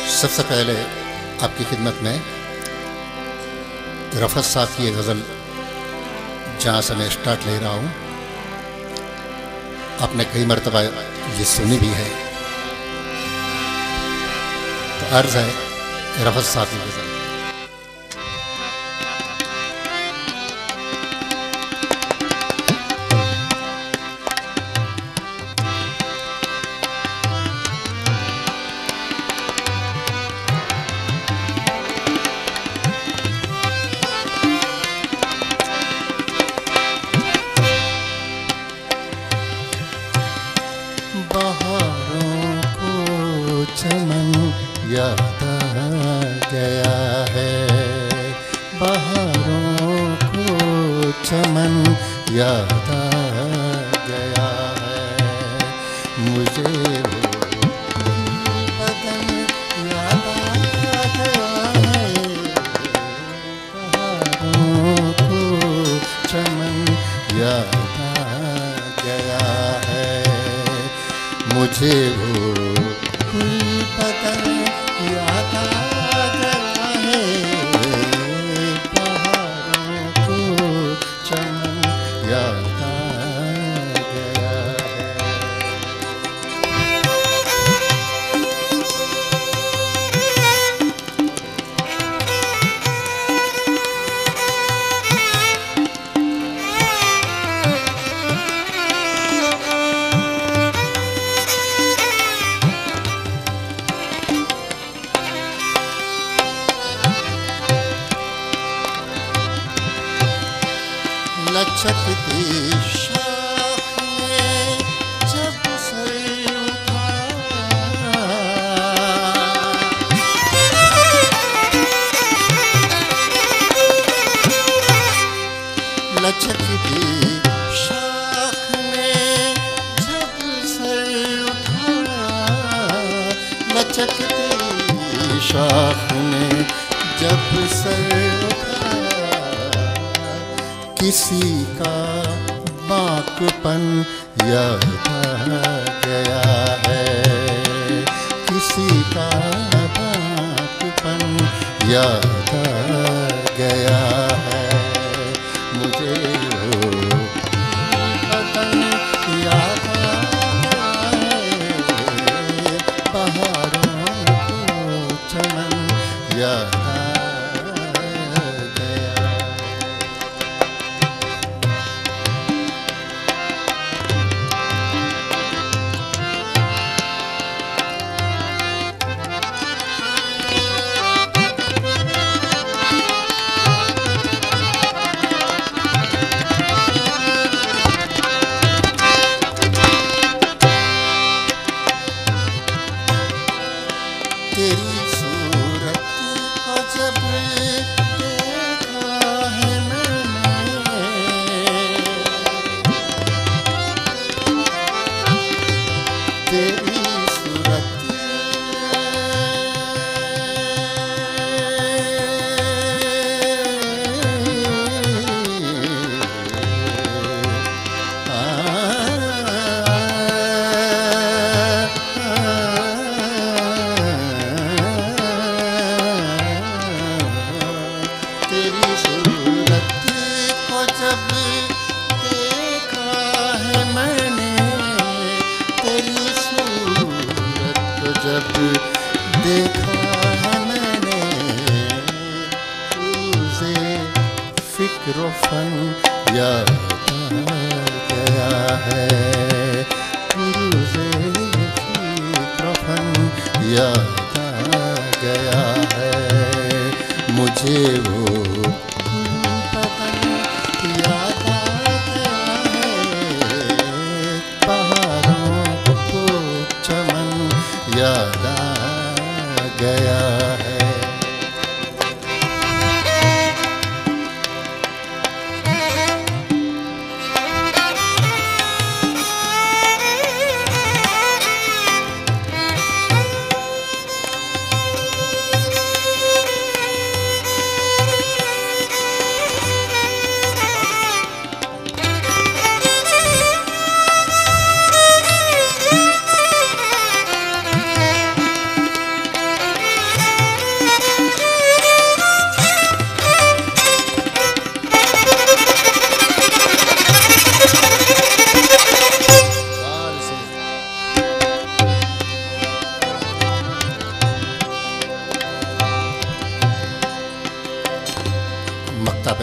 सबसे पहले आपकी खिदमत में रफ़त साहब की ये गज़ल जहाँ से मैं स्टार्ट ले रहा हूँ, आपने कई मरतबा ये सुनी भी है, तो अर्ज़ है रफ़त साहब की गज़ल। बहारों को चमन याद आ गया है, बहारों को चमन याद आ गया है, मुझे वो बदन याद आ गया है, बहारों को चमन याद आ गया है, मुझे वो कोई बदन याद आ गया है, पहाड़ों को चमन याद आ गया है। लचकती शाख में जब सर उठाया, लचकती शाख में जब सर उठाया, लचकती शाख में जब सर उठाया, किसी का बाकपन याद आ गया है, किसी का बाकपन याद आ गया है, मुझे वो बदन याद आ गया है, बहारों को चमन याद आ तेरी सूरत को जब देखा है मैंने, तेरी सूरत तेरी सूरत को जब देखा है मैंने, तेरी सूरत को जब देखा है मैंने, तुझे फिक्र फन याद आ गया है, तुझे फिक्र फन याद आ गया है, मुझे वो बदन याद आ गया है, पहाड़ों को चमन याद आ गया है।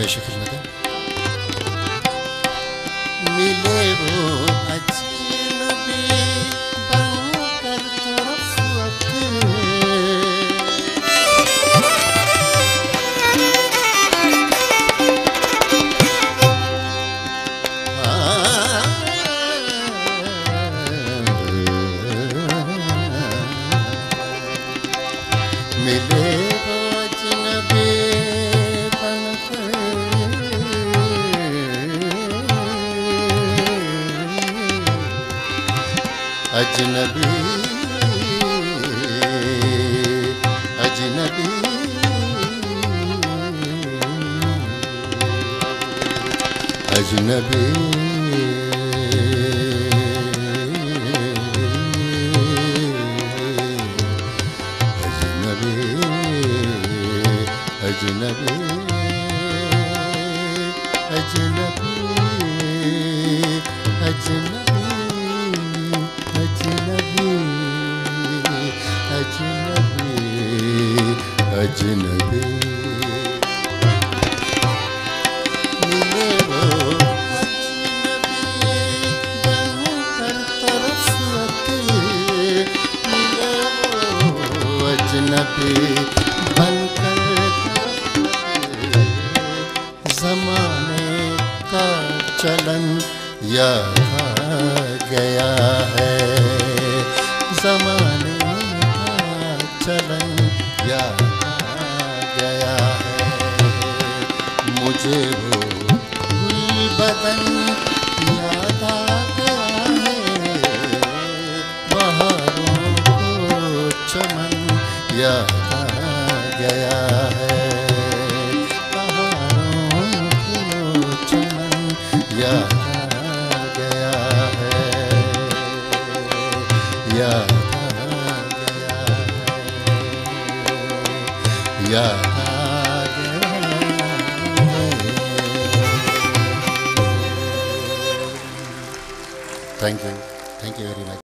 फरमाइश खिदमत है। मिले वो अजनबी बनकर तरफ़त, मिले वो अजनबी बनकर, अजनबी अजनबी अजनबी अजनबी अजनबी अजनबी अजनबी अजनबी अजनबी मिले वो अजनबी बनकर तरफ़त, मिले वो अजनबी बनकर ज़माने का चलन याद आ गया है, ज़माने का चलन याद आ गया है। मुझे वो गुलबदन याद आ गया है, बहारों को चमन याद आ गया है, बहारों को चमन याद आ गया है, याद आ गया है, याद आ गया है। Thank you very much.